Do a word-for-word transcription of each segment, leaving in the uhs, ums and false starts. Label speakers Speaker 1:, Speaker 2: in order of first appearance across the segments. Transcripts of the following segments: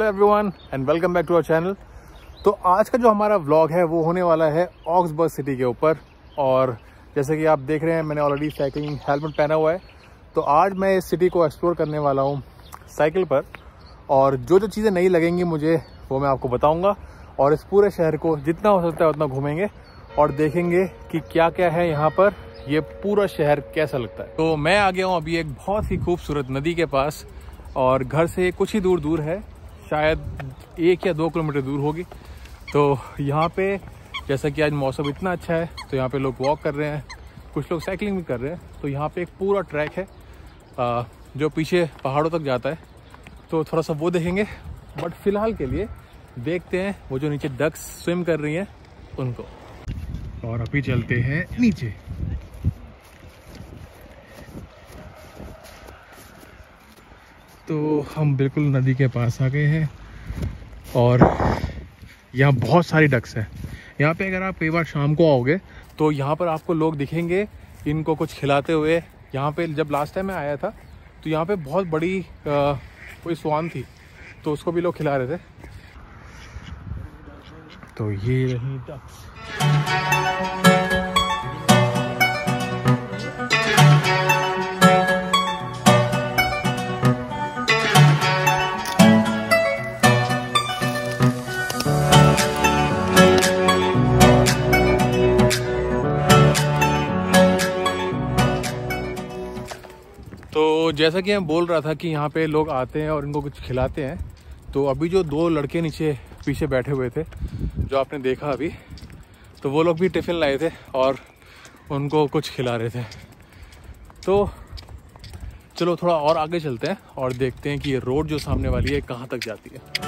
Speaker 1: Hello everyone and welcome back to our channel. तो आज का जो हमारा व्लॉग है वो होने वाला है ऑक्सबर्ग सिटी के ऊपर। और जैसे कि आप देख रहे हैं मैंने ऑलरेडी साइकिलिंग हेलमेट पहना हुआ है। तो आज मैं इस सिटी को एक्सप्लोर करने वाला हूँ साइकिल पर, और जो जो चीज़ें नहीं लगेंगी मुझे वो मैं आपको बताऊँगा। और इस पूरे शहर को जितना हो सकता है उतना घूमेंगे और देखेंगे कि क्या क्या है यहाँ पर, ये पूरा शहर कैसा लगता है। तो मैं आ गया हूँ अभी एक बहुत ही खूबसूरत नदी के पास, और घर से कुछ ही दूर दूर है, शायद एक या दो किलोमीटर दूर होगी। तो यहाँ पे जैसा कि आज मौसम इतना अच्छा है तो यहाँ पे लोग वॉक कर रहे हैं, कुछ लोग साइकिलिंग भी कर रहे हैं। तो यहाँ पे एक पूरा ट्रैक है आ, जो पीछे पहाड़ों तक जाता है, तो थोड़ा सा वो देखेंगे। बट फिलहाल के लिए देखते हैं वो जो नीचे डक्स स्विम कर रही हैं उनको। और अभी चलते हैं नीचे। तो हम बिल्कुल नदी के पास आ गए हैं और यहाँ बहुत सारी डक्स हैं। यहाँ पे अगर आप कई बार शाम को आओगे तो यहाँ पर आपको लोग दिखेंगे इनको कुछ खिलाते हुए। यहाँ पे जब लास्ट टाइम मैं आया था तो यहाँ पे बहुत बड़ी आ, कोई स्वान थी, तो उसको भी लोग खिला रहे थे। तो ये रही डक्स। तो जैसा कि मैं बोल रहा था कि यहाँ पे लोग आते हैं और इनको कुछ खिलाते हैं। तो अभी जो दो लड़के नीचे पीछे बैठे हुए थे जो आपने देखा अभी, तो वो लोग भी टिफ़िन लाए थे और उनको कुछ खिला रहे थे। तो चलो थोड़ा और आगे चलते हैं और देखते हैं कि ये रोड जो सामने वाली है कहाँ तक जाती है।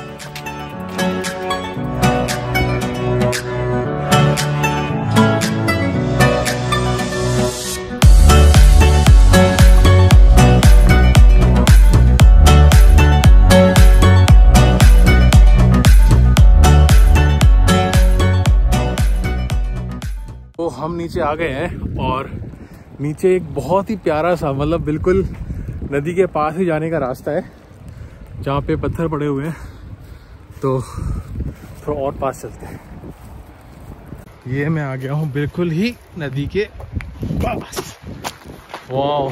Speaker 1: तो हम नीचे आ गए हैं और नीचे एक बहुत ही प्यारा सा, मतलब बिल्कुल नदी के पास ही जाने का रास्ता है जहाँ पे पत्थर पड़े हुए हैं। तो थोड़ा और पास चलते हैं। ये मैं आ गया हूँ बिल्कुल ही नदी के पास। वाह,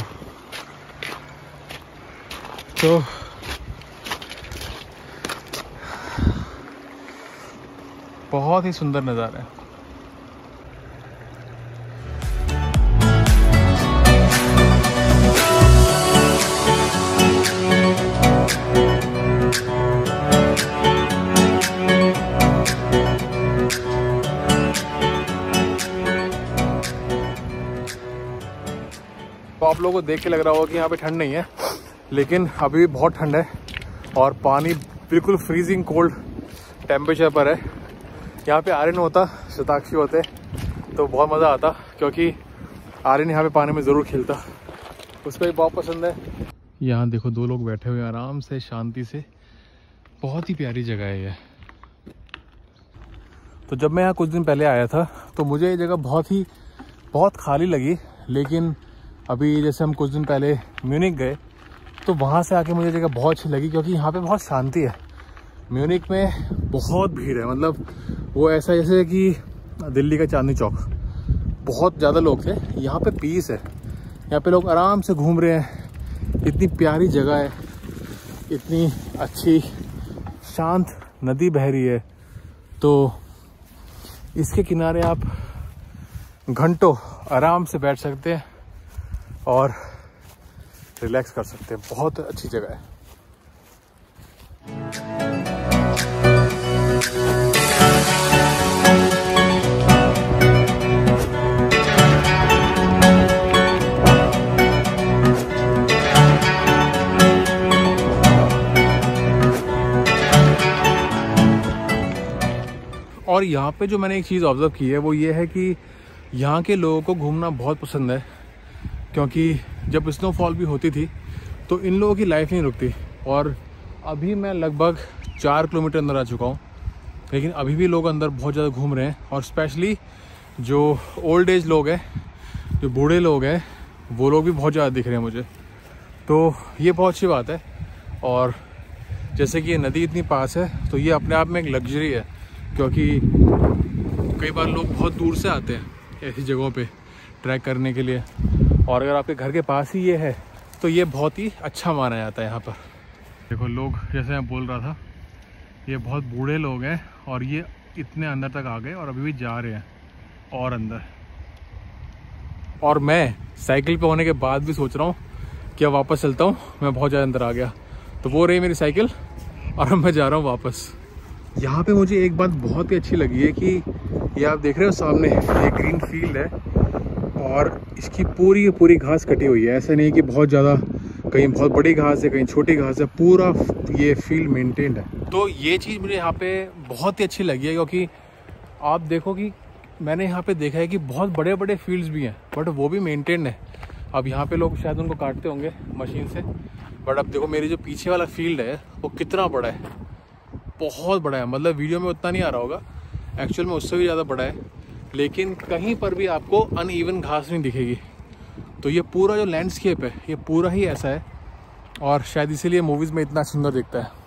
Speaker 1: तो बहुत ही सुंदर नज़ारा है। तो आप लोगों को देख के लग रहा होगा कि यहाँ पे ठंड नहीं है, लेकिन अभी भी बहुत ठंड है और पानी बिल्कुल फ्रीजिंग कोल्ड टेम्परेचर पर है। यहाँ पे आर्यन होता, शताक्षी होते तो बहुत मज़ा आता, क्योंकि आर्यन यहाँ पे पानी में ज़रूर खेलता, उसको भी बहुत पसंद है। यहाँ देखो दो लोग बैठे हुए आराम से शांति से, बहुत ही प्यारी जगह है ये। तो जब मैं यहाँ कुछ दिन पहले आया था तो मुझे ये जगह बहुत ही बहुत खाली लगी, लेकिन अभी जैसे हम कुछ दिन पहले म्यूनिक गए तो वहाँ से आके मुझे जगह बहुत अच्छी लगी, क्योंकि यहाँ पे बहुत शांति है। म्यूनिक में बहुत भीड़ है, मतलब वो ऐसा जैसे कि दिल्ली का चांदनी चौक, बहुत ज़्यादा लोग थे। यहाँ पे पीस है, यहाँ पे लोग आराम से घूम रहे हैं। इतनी प्यारी जगह है, इतनी अच्छी शांत नदी बह रही है, तो इसके किनारे आप घंटों आराम से बैठ सकते हैं और रिलैक्स कर सकते हैं। बहुत अच्छी जगह है। और यहाँ पे जो मैंने एक चीज़ ऑब्जर्व की है वो ये है कि यहाँ के लोगों को घूमना बहुत पसंद है, क्योंकि जब स्नोफॉल भी होती थी तो इन लोगों की लाइफ नहीं रुकती। और अभी मैं लगभग चार किलोमीटर अंदर आ चुका हूँ, लेकिन अभी भी लोग अंदर बहुत ज़्यादा घूम रहे हैं। और स्पेशली जो ओल्ड एज लोग हैं, जो बूढ़े लोग हैं, वो लोग भी बहुत ज़्यादा दिख रहे हैं मुझे। तो ये बहुत अच्छी बात है। और जैसे कि ये नदी इतनी पास है तो ये अपने आप में एक लग्जरी है, क्योंकि कई बार लोग बहुत दूर से आते हैं ऐसी जगहों पे ट्रैक करने के लिए, और अगर आपके घर के पास ही ये है तो ये बहुत ही अच्छा माना जाता है यहाँ पर। देखो लोग, जैसे मैं बोल रहा था, ये बहुत बूढ़े लोग हैं और ये इतने अंदर तक आ गए और अभी भी जा रहे हैं और अंदर। और मैं साइकिल पे होने के बाद भी सोच रहा हूँ कि अब वापस चलता हूँ, मैं बहुत ज़्यादा अंदर आ गया। तो वो रही मेरी साइकिल और अब मैं जा रहा हूँ वापस। यहाँ पे मुझे एक बात बहुत ही अच्छी लगी है कि ये आप देख रहे हो सामने, ये ग्रीन फील्ड है और इसकी पूरी पूरी घास कटी हुई है। ऐसा नहीं कि बहुत ज़्यादा कहीं बहुत बड़ी घास है, कहीं छोटी घास है, पूरा ये फील्ड मेंटेन्ड है। तो ये चीज़ मुझे यहाँ पे बहुत ही अच्छी लगी है, क्योंकि आप देखो कि मैंने यहाँ पे देखा है कि बहुत बड़े बड़े फील्ड्स भी हैं बट वो भी मेंटेन्ड है। अब यहाँ पे लोग शायद उनको काटते होंगे मशीन से, बट अब देखो मेरी जो पीछे वाला फील्ड है वो कितना बड़ा है, बहुत बड़ा है। मतलब वीडियो में उतना नहीं आ रहा होगा, एक्चुअल में उससे भी ज़्यादा बड़ा है, लेकिन कहीं पर भी आपको अनइवन घास नहीं दिखेगी। तो ये पूरा जो लैंडस्केप है ये पूरा ही ऐसा है और शायद इसीलिए मूवीज़ में इतना सुंदर दिखता है।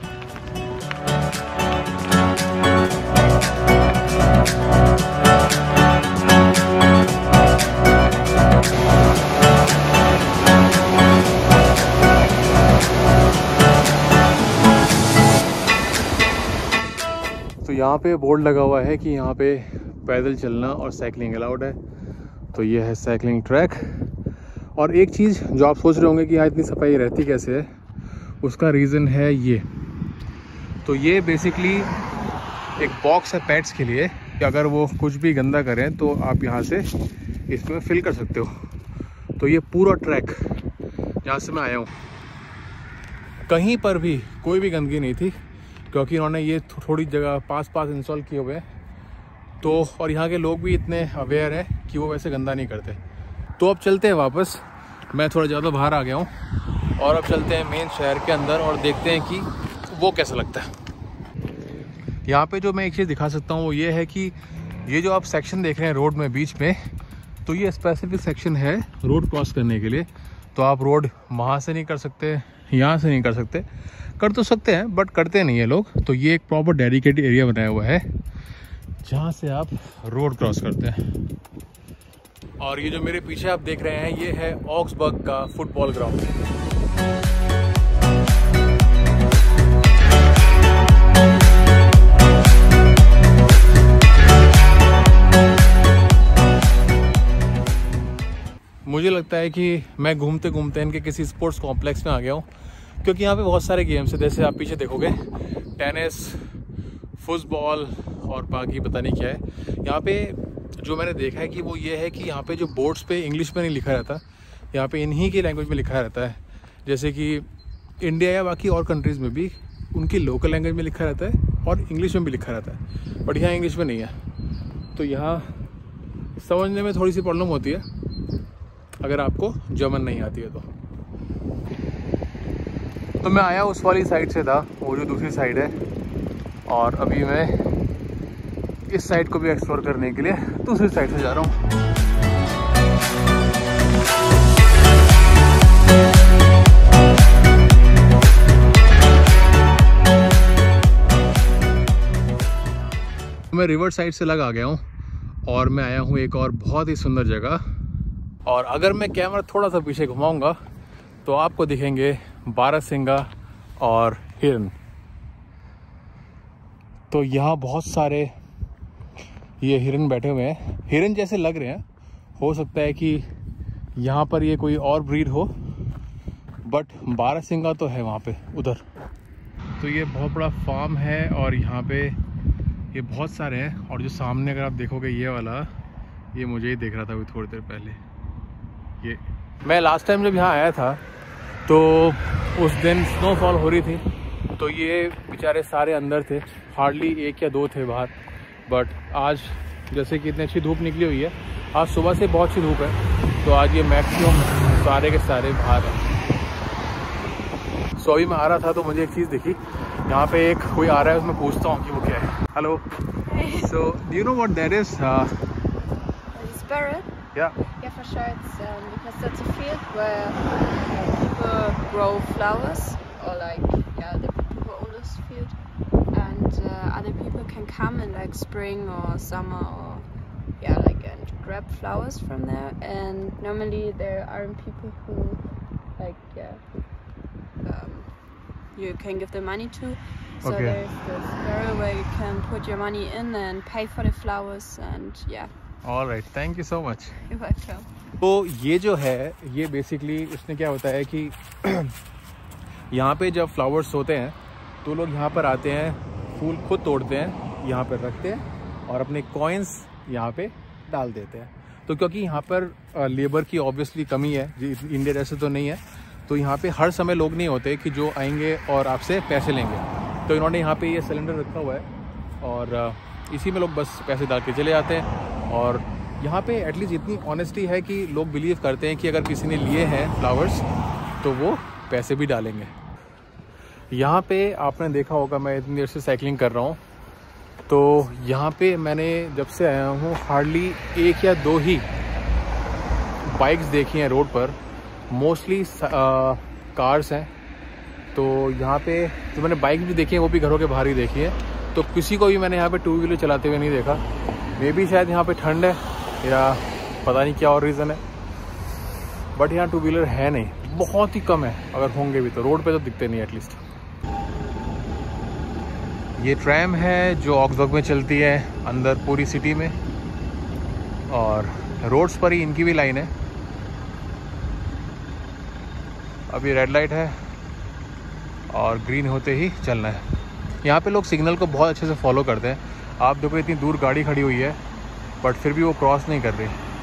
Speaker 1: तो यहाँ पे बोर्ड लगा हुआ है कि यहाँ पे पैदल चलना और साइकिलिंग अलाउड है। तो ये है साइकिलिंग ट्रैक। और एक चीज़ जो आप सोच रहे होंगे कि यहाँ इतनी सफाई रहती कैसे है, उसका रीज़न है ये। तो ये बेसिकली एक बॉक्स है पेट्स के लिए कि अगर वो कुछ भी गंदा करें तो आप यहाँ से इसमें फिल कर सकते हो। तो ये पूरा ट्रैक जहाँ से मैं आया हूँ, कहीं पर भी कोई भी गंदगी नहीं थी, क्योंकि इन्होंने ये थोड़ी जगह पास पास इंस्टॉल किए हुए हैं। तो और यहाँ के लोग भी इतने अवेयर हैं कि वो वैसे गंदा नहीं करते। तो अब चलते हैं वापस, मैं थोड़ा ज़्यादा बाहर आ गया हूँ और अब चलते हैं मेन शहर के अंदर और देखते हैं कि वो कैसा लगता है। यहाँ पे जो मैं एक चीज़ दिखा सकता हूँ वो ये है कि ये जो आप सेक्शन देख रहे हैं रोड में बीच में, तो ये स्पेसिफिक सेक्शन है रोड क्रॉस करने के लिए। तो आप रोड वहाँ से नहीं कर सकते, यहाँ से नहीं कर सकते, कर तो सकते हैं बट करते नहीं है लोग। तो ये एक प्रॉपर डेडिकेटेड एरिया बनाया हुआ है जहाँ से आप रोड क्रॉस करते हैं। और ये जो मेरे पीछे आप देख रहे हैं ये है ऑक्सबर्ग का फुटबॉल ग्राउंड। मुझे लगता है कि मैं घूमते घूमते इनके किसी स्पोर्ट्स कॉम्प्लेक्स में आ गया हूँ, क्योंकि यहाँ पे बहुत सारे गेम्स हैं। जैसे आप पीछे देखोगे टेनिस, फुटबॉल और बाकी पता नहीं क्या है। यहाँ पे जो मैंने देखा है कि वो ये है कि यहाँ पे जो बोर्ड्स पे इंग्लिश में नहीं लिखा रहता, यहाँ पे इन्हीं की लैंग्वेज में लिखा रहता है। जैसे कि इंडिया या बाकी और कंट्रीज़ में भी उनकी लोकल लैंग्वेज में लिखा रहता है और इंग्लिश में भी लिखा रहता है, बट यहाँ इंग्लिश में नहीं है। तो यहाँ समझने में थोड़ी सी प्रॉब्लम होती है अगर आपको जर्मन नहीं आती है तो। तो मैं आया उस वाली साइड से था, वो जो दूसरी साइड है, और अभी मैं इस साइड को भी एक्सप्लोर करने के लिए दूसरी साइड से जा रहा हूँ। मैं रिवर साइड से लग आ गया हूँ और मैं आया हूँ एक और बहुत ही सुंदर जगह। और अगर मैं कैमरा थोड़ा सा पीछे घुमाऊंगा तो आपको दिखेंगे बारहसिंगा और हिरन। तो यहाँ बहुत सारे ये हिरन बैठे हुए हैं, हिरन जैसे लग रहे हैं। हो सकता है कि यहाँ पर ये कोई और ब्रीड हो, बट बारहसिंगा तो है वहाँ पे उधर। तो ये बहुत बड़ा फार्म है और यहाँ पे ये बहुत सारे हैं। और जो सामने अगर आप देखोगे ये वाला, ये मुझे ही देख रहा था अभी थोड़ी देर पहले। ये मैं लास्ट टाइम जब यहाँ आया था तो उस दिन स्नोफॉल हो रही थी, तो ये बेचारे सारे अंदर थे, हार्डली एक या दो थे बाहर। बट आज जैसे कि इतनी अच्छी धूप निकली हुई है, आज सुबह से बहुत अच्छी धूप है, तो आज ये मैक्सिमम सारे के सारे बाहर हैं। सो अभी मैं आ रहा था तो मुझे एक चीज़ दिखी, यहाँ पे एक कोई आ रहा है, उसमें पूछता हूँ कि वो क्या है। Hello, so do you know what that is?
Speaker 2: Sparrow?
Speaker 1: Yeah.
Speaker 2: Yeah, for sure. It's um, because that's a field where uh, people grow flowers, or like yeah, the people this field, and uh, other people can come in like spring or summer or yeah, like and grab flowers from there. And normally there aren't people who like yeah, um, you can give the money to. So
Speaker 1: Okay.
Speaker 2: there's this barrel where you can put your money in and pay for the flowers, and yeah.
Speaker 1: All right, thank you so much.
Speaker 2: You're welcome.
Speaker 1: तो ये जो है ये basically इसमें क्या होता है कि यहाँ पे जब फ्लावर्स होते हैं तो लोग यहाँ पर आते हैं, फूल खुद तोड़ते हैं, यहाँ पर रखते हैं और अपने कॉइन्स यहाँ पे डाल देते हैं। तो क्योंकि यहाँ पर लेबर की ऑब्वियसली कमी है, इंडिया जैसे तो नहीं है, तो यहाँ पे हर समय लोग नहीं होते कि जो आएंगे और आपसे पैसे लेंगे। तो इन्होंने यहाँ पे ये सिलेंडर रखा हुआ है और इसी में लोग बस पैसे डाल के चले जाते हैं। और यहाँ पे एटलीस्ट इतनी ऑनेस्टी है कि लोग बिलीव करते हैं कि अगर किसी ने लिए हैं फ्लावर्स तो वो पैसे भी डालेंगे। यहाँ पे आपने देखा होगा, मैं इतनी देर से साइकिलिंग कर रहा हूँ, तो यहाँ पे मैंने जब से आया हूँ हार्डली एक या दो ही बाइक्स देखी हैं रोड पर, मोस्टली कार्स हैं। तो यहाँ पे जो मैंने बाइक भी देखी है वो भी घरों के बाहर ही देखी है, तो किसी को भी मैंने यहाँ पे टू व्हीलर चलाते हुए नहीं देखा। मे बी शायद यहाँ पे ठंड है या पता नहीं क्या और रीज़न है, बट यहाँ टू व्हीलर है नहीं, बहुत ही कम है, अगर होंगे भी तो रोड पे तो दिखते नहीं एटलीस्ट। ये ट्रैम है जो ऑक्सबर्ग में चलती है अंदर पूरी सिटी में, और रोड्स पर ही इनकी भी लाइन है। अभी रेड लाइट है और ग्रीन होते ही चलना है। यहाँ पे लोग सिग्नल को बहुत अच्छे से फॉलो करते हैं। आप देखो इतनी दूर गाड़ी खड़ी हुई है बट फिर भी वो क्रॉस नहीं कर रही,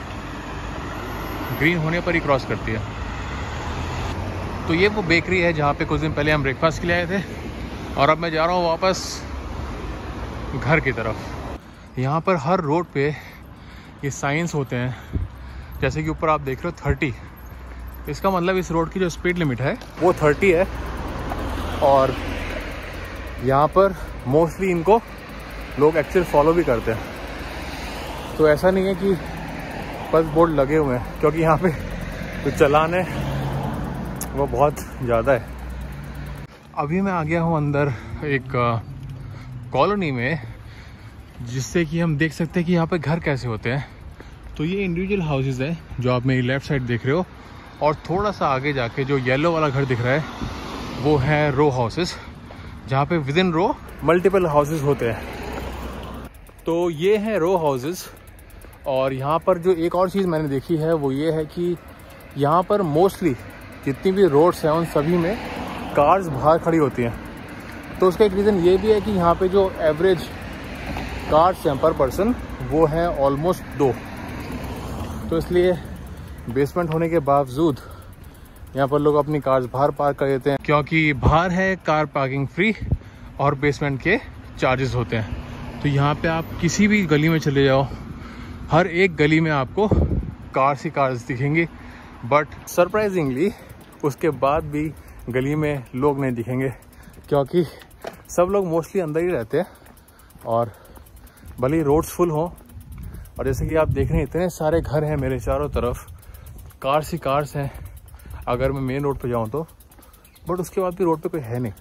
Speaker 1: ग्रीन होने पर ही क्रॉस करती है। तो ये वो बेकरी है जहाँ पे कुछ दिन पहले हम ब्रेकफास्ट के लिए आए थे, और अब मैं जा रहा हूँ वापस घर की तरफ। यहाँ पर हर रोड पे ये साइंस होते हैं, जैसे कि ऊपर आप देख रहे हो थर्टी, इसका मतलब इस रोड की जो स्पीड लिमिट है वो थर्टी है। और यहाँ पर मोस्टली इनको लोग एक्चुअल फॉलो भी करते हैं, तो ऐसा नहीं है कि बस बोर्ड लगे हुए हैं, क्योंकि यहाँ पे जो चालान है वो बहुत ज़्यादा है। अभी मैं आ गया हूँ अंदर एक कॉलोनी में, जिससे कि हम देख सकते हैं कि यहाँ पे घर कैसे होते हैं। तो ये इंडिविजुअल हाउसेस हैं जो आप मेरी लेफ़्ट साइड देख रहे हो, और थोड़ा सा आगे जाके जो येलो वाला घर दिख रहा है वो है रो हाउसेस, जहाँ पे within row multiple houses होते हैं। तो ये हैं रो हाउसेस। और यहाँ पर जो एक और चीज़ मैंने देखी है वो ये है कि यहाँ पर मोस्टली जितनी भी रोड्स हैं उन सभी में कार्स बाहर खड़ी होती हैं। तो उसका एक रीज़न ये भी है कि यहाँ पे जो एवरेज कार्स हैं पर पर्सन वो हैं ऑलमोस्ट दो, तो इसलिए बेसमेंट होने के बावजूद यहाँ पर लोग अपनी कार्स बाहर पार्क कर देते हैं, क्योंकि बाहर है कार पार्किंग फ्री और बेसमेंट के चार्जेस होते हैं। तो यहाँ पे आप किसी भी गली में चले जाओ, हर एक गली में आपको कार्स ही कार्स दिखेंगी, बट सरप्राइजिंगली उसके बाद भी गली में लोग नहीं दिखेंगे, क्योंकि सब लोग मोस्टली अंदर ही रहते हैं। और भले ही रोड्स फुल हों, और जैसे कि आप देख रहे हैं इतने सारे घर हैं मेरे चारों तरफ, कार्स ही कार्स हैं अगर मैं मेन रोड पे जाऊं तो, बट उसके बाद भी रोड पे कोई है नहीं।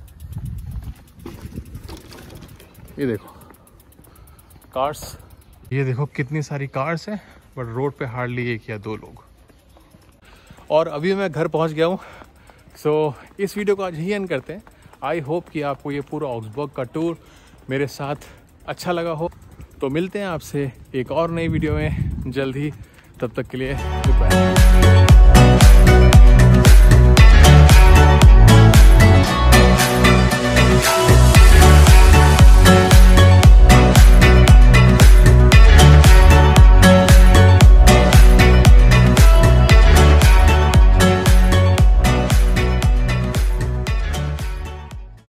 Speaker 1: ये देखो कार्स, ये देखो कितनी सारी कार्स हैं, बट रोड पे हार्डली एक या दो लोग। और अभी मैं घर पहुंच गया हूं, सो इस वीडियो को आज ही एंड करते हैं। आई होप कि आपको ये पूरा ऑक्सबर्ग का टूर मेरे साथ अच्छा लगा हो। तो मिलते हैं आपसे एक और नई वीडियो में जल्द ही, तब तक के लिए गुड बाय।